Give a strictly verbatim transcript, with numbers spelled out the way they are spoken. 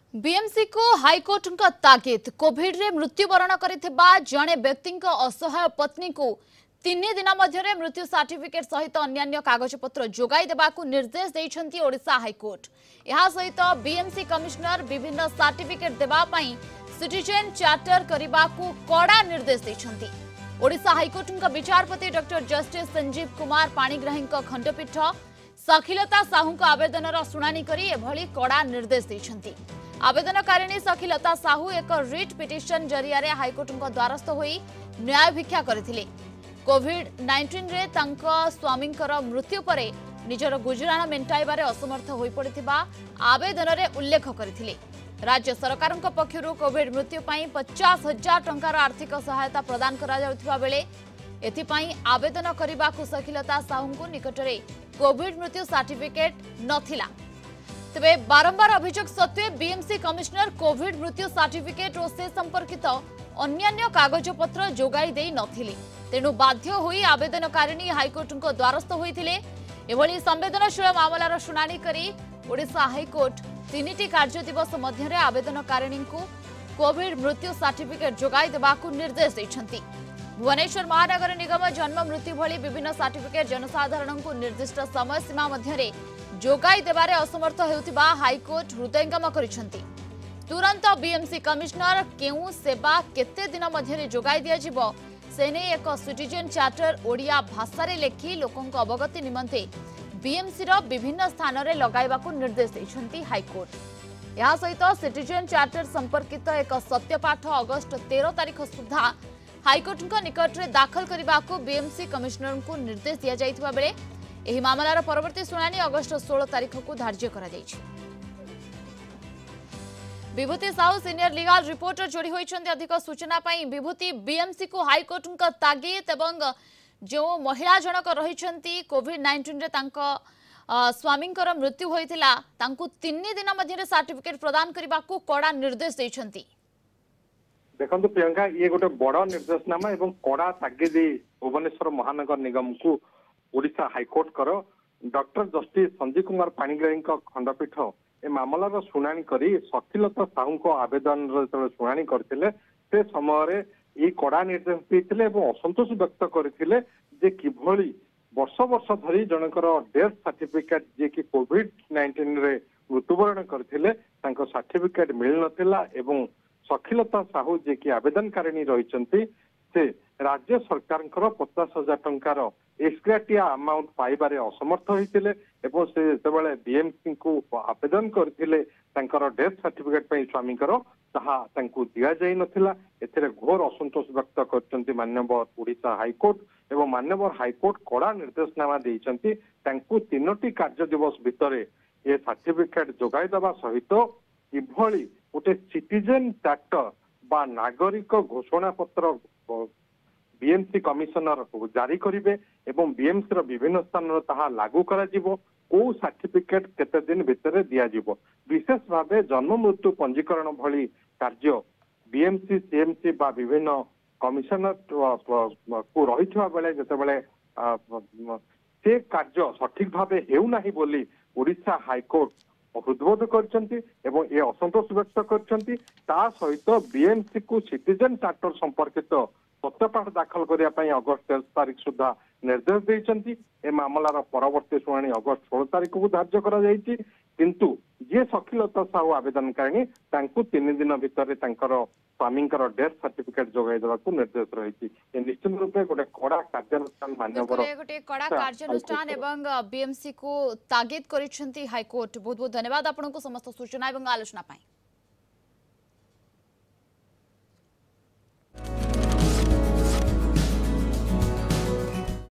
BMC को high court तागिद Covid रे मृत्युवरण करथिबा जणे व्यक्ति असहाय पत्नी को तीन दिन मध्य मृत्यु सर्टिफिकेट सहित अन्य कागजपत्र जोगाई देबाकू निर्देश देइछंती ओडिशा हाईकोर्ट। यह सहित बीएमसी कमिश्नर विभिन्न सर्टिफिकेट देबा पई सिटीजन चार्टर करबाकू कड़ा निर्देश देइछंती। ओडिशा हाईकोर्ट विचारपति डॉक्टर जस्टिस संजीव कुमार पाणिग्राही खंडपीठ सखीलता साहू आवेदन शुणाणी करी एभली कड़ा निर्देश देइछंती। आवेदनकारिणी सखीलता साहू एक रिट पिटिशन जरिया हाईकोर्ट द्वारस्थ होई न्याय भिक्षा करथिले। कोविड नाइंटीन रे तांको स्वामींकर मृत्यु परे निजर गुजराण मेंटाइबारे असमर्थ होई पड़िथिबा आवेदन रे उल्लेख करथिले। राज्य सरकार पक्षरु कोविड मृत्यु पई पचास हजार टंकार आर्थिक सहायता प्रदान करा जाउथिबा बेले एथिपई आवेदन करबाकू सखीलता साहू निकटरे कोविड मृत्यु सर्टिफिकेट नथिला। तेबे बारंबार अभियोग सत्वे बीएमसी कमिश्नर कोविड मृत्यु सर्टिफिकेट और से संपर्कित अन्यान्य कागजपत्र जोगाई देई नथिले। तेणु बाध्य होई आवेदनकारिणी हाईकोर्ट द्वारस्थ होइथिले। एभली संवेदनशील मामलार शुणाणी करी ओडिशा हाईकोर्ट तीनिटी कार्य दिवस मध्य आवेदनकारिणी को कोविड मृत्यु सर्टिफिकेट जोगाई देबाकू निर्देश दैछंती। भुवनेश्वर महानगर निगम जन्म मृत्यु भली विभिन्न सर्टिफिकेट जनसाधारण को निर्दिष्ट समय सीमा मध्य जोगाई देबारे असमर्थ हेउथिबा हाईकोर्ट हृदयंगम करिसेंती। तुरंत बीएमसी कमिश्नर केउ सेवा केते दिन मध्य जोगाई दिया जिवो सेने एक सिटीजन चार्टर ओडिया भाषा रे लेखि लोकंक अवगति निमंते बीएमसी रो विभिन्न स्थान रे लगाइबाकू निर्देश दैछंती हाईकोर्ट। या सहित सिटीजन चार्टर संपर्कित एक सत्यपाठ अगस्त तेरह तारीख सुधा हाईकोर्ट निकट में दाखल करने को बीएमसी कमिश्नर को निर्देश दिया जाइथिबा बेले एही मामलार परवर्ती शुणाणी अगस्त सोलह तारीख को धार्य करा जायछि। Vibhuti Sahu senior legal reporter जोड़ी होइछन्ती अधिक सूचना पाई। विभूति, बीएमसी को हाईकोर्ट तागिद एवं जो महिला जनक रहिछन्ती कोविड नाइंटीन रे तांको स्वामींकर मृत्यु होइथिला तांको तीन दिन मध्य सर्टिफिकेट प्रदान करबा को कड़ा निर्देश दैछन्ती। देखो प्रियंका, ये गोटे बड़ निर्देशनामा एवं कड़ा तागिद भुवनेश्वर महानगर निगम को ओडिशा हाईकोर्ट कर डॉक्टर जस्टिस संजीव कुमार पाणिग्राही खंडपीठ ए मामलार शुणाणी करी सखीलता साहू को आवेदन शुणाणी करथिले से समय ये कड़ा निर्देश देते असंतोष व्यक्त करथिले जे किभली वर्ष वर्ष धरी जनकर डेथ सर्टिफिकेट जे कि कोविड नाइंटीन रे मृत्युवरण करथिले तांको सर्टिफिकेट मिल नथिला एवं सखीलता साहू जे कि आवेदनकारिणी रही से राज्य सरकार पचास हजार टंकार एक्सग्रेटिया अमाउंट पाइबारे असमर्थ होते से जो बीएमसी को आवेदन करते डेथ सर्टिफिकेट स्वामी दि जाई नथिला। एथिरे घोर असंतोष व्यक्त करछन्ती माननीय ओडिशा हाईकोर्ट एवं माननीय हाईकोर्ट कड़ा निर्देशनामा देइछन्ती तांकू तीनोटी कार्य दिवस भितर ये सर्टिफिकेट जोगाई दबा सहित किभली गोटे सिटीजन चार्टर बा नागरिक घोषणा पत्र बीएमसी कमिशनर जारी करिवे एवं बीएमसी रो विभिन्न स्थान ताहा लागू करा जिवो को सर्टिफिकेट केते दिन भितर दिया जिवो। विशेष भावे जन्म मृत्यु पंजीकरण भली कार्य बीएमसी सीएमसी बा विभिन्न कमिशनर को रहिथवा बेले जते बेले से कार्य सठिक भावे हेउ नाही बोली ओडिशा हाईकोर्ट हृदबोध करछन्ती एवं ए असंतोष व्यक्त करछन्ती। ता सहित बीएमसी को सिटीजन चार्टर संपर्कित सत्यपाठ दाखल करिया पई अगस्त तेरह तारीख सुधा निर्देश देइछन्ती। ए मामलार परवर्ती शुणाणी अगस्त सोलह तारीख को धार्य करा जायछि किंतु जे सखीलता साहू आवेदनकारिणी तांकू तीन दिन भितर तांकर स्वामींकर डेथ सर्टिफिकेट जोगाई देबा को निर्देश रहिछि। ए निश्चित रूपे गोटे कड़ा कार्यानुष्ठान मान्यवर गोटे कड़ा कार्यानुष्ठान एवं बीएमसी को तागिद करिछन्ती हाईकोर्ट। बहुत बहुत धन्यवाद आपनको समस्त सूचना एवं आलोचना पाई।